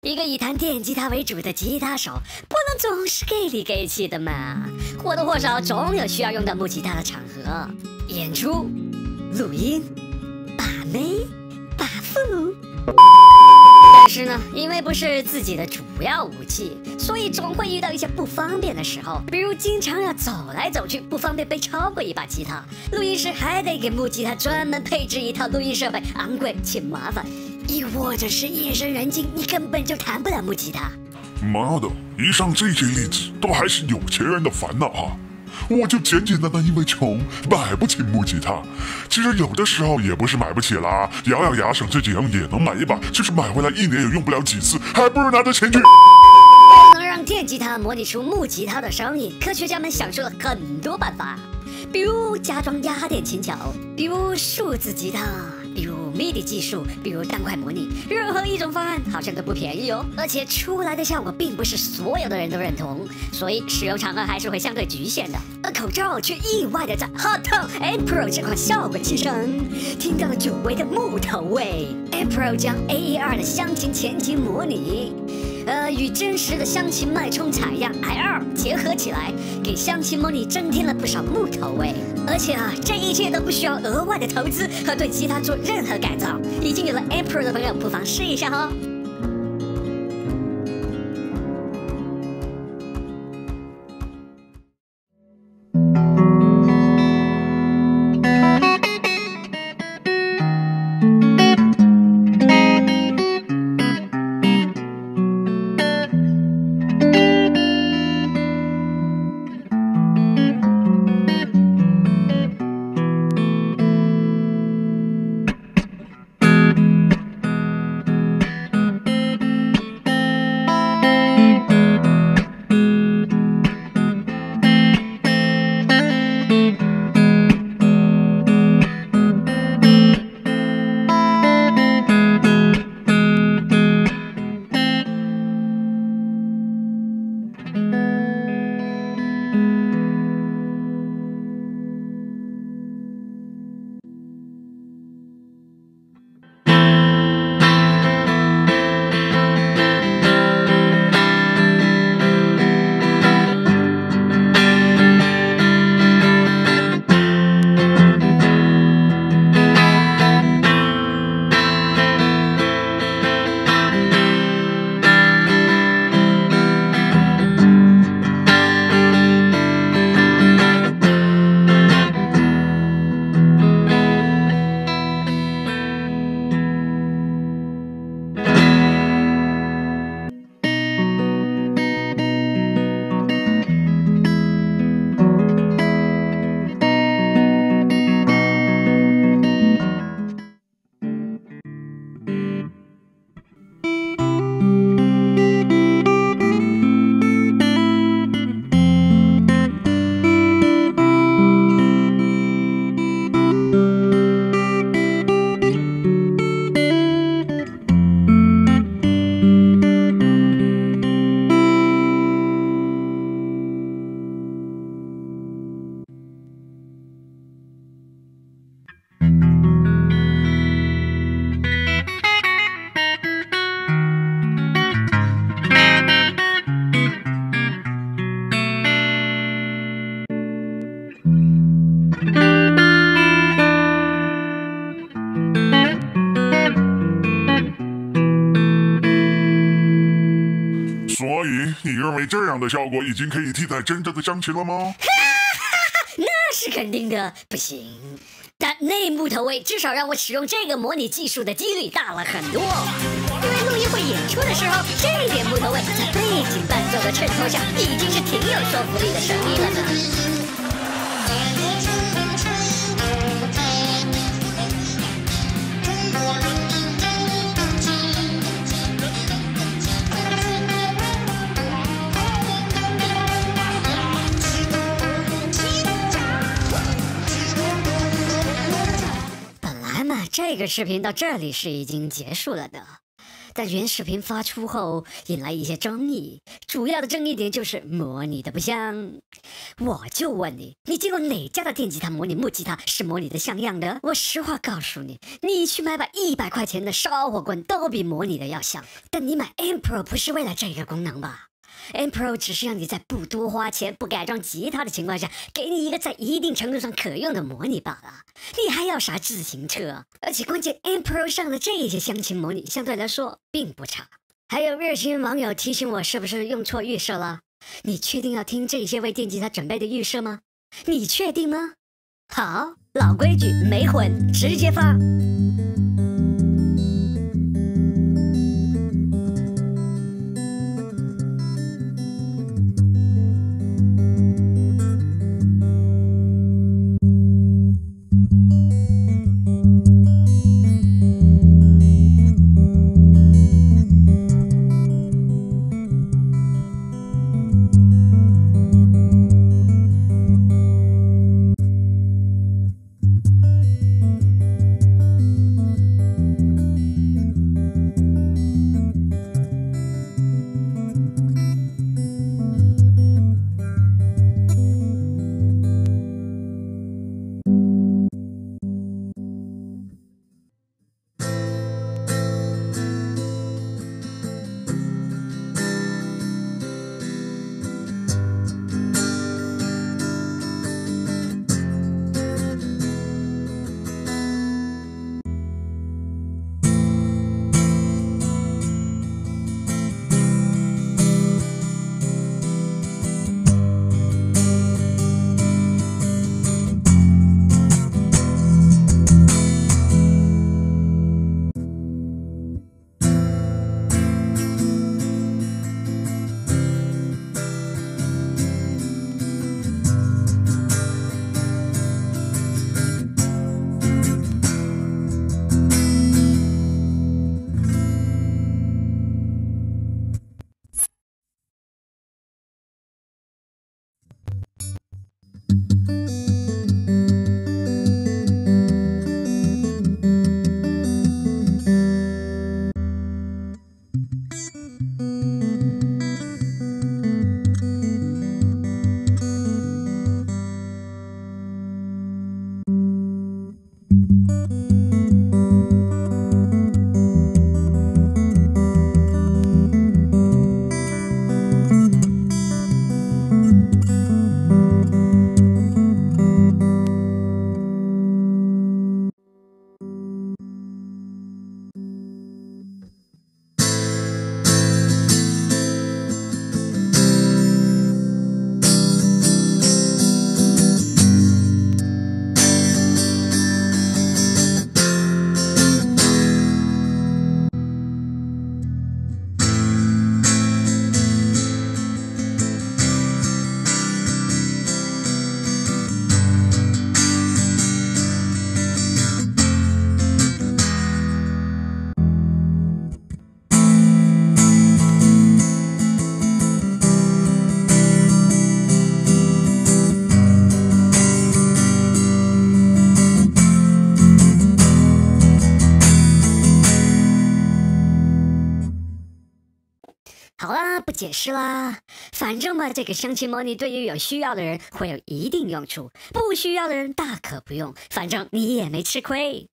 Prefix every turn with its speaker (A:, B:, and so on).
A: 一个以弹电吉他为主的吉他手，不能总是给里给气的嘛，或多或少总有需要用到木吉他的场合，演出、录音、把妹、把父。但是呢，因为不是自己的主要武器，所以总会遇到一些不方便的时候，比如经常要走来走去，不方便背超过一把吉他，录音时还得给木吉他专门配置一套录音设备，昂贵且麻烦。亦或者是夜深人静，你根本就弹不了木吉他。
B: 妈的，以上这些例子都还是有钱人的烦恼啊！我就简简单单因为穷买不起木吉他。其实有的时候也不是买不起啦，咬咬牙省这几样也能买一把，就是买回来一年也用不了几次，还不如拿着钱去。
A: 能让电吉他模拟出木吉他的声音，科学家们想出了很多办法，比如加装压电琴桥，比如数字吉他，比如 MIDI 技术，比如单块模拟，任何一种方案好像都不便宜哦，而且出来的效果并不是所有的人都认同，所以使用场合还是会相对局限的。而口罩却意外的在 Hot Tone M Pro 这款效果器上听到了久违的木头味。M Pro 将 AER 的箱琴前级模拟与真实的箱琴脉冲采样 I2 结合起来，给箱琴模拟增添了不少木头味。而且这一切都不需要额外的投资和对吉他做任何改造。已经有了 M Pro 的朋友，不妨试一下哦。
B: 所以你认为这样的效果已经可以替代真正的箱琴了吗？
A: 那是肯定的，不行。但那木头味至少让我使用这个模拟技术的几率大了很多。因为录音会演出的时候，这点木头味在背景伴奏的衬托下，已经是挺有说服力的声音了呢。这个视频到这里是已经结束了的， 但原视频发出后引来一些争议，主要的争议点就是模拟的不像。我就问你，你见过哪家的电吉他模拟木吉他是模拟的像样的？我实话告诉你，你去买把100块钱的烧火棍都比模拟的要像。但你买 Amp Pro 不是为了这个功能吧？Amp Pro 只是让你在不多花钱、不改装吉他的情况下，给你一个在一定程度上可用的模拟罢了。你还要啥自行车？而且关键 Amp Pro 上的这些乡情模拟相对来说并不差。还有热心网友提醒我，是不是用错预设了？你确定要听这些为电吉他准备的预设吗？你确定吗？好，老规矩，没混，直接发。好啦，不解释啦，反正嘛，这个相亲模拟对于有需要的人会有一定用处，不需要的人大可不用，反正你也没吃亏。